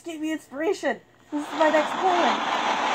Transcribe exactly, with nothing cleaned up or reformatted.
gave me inspiration. This is my next plan.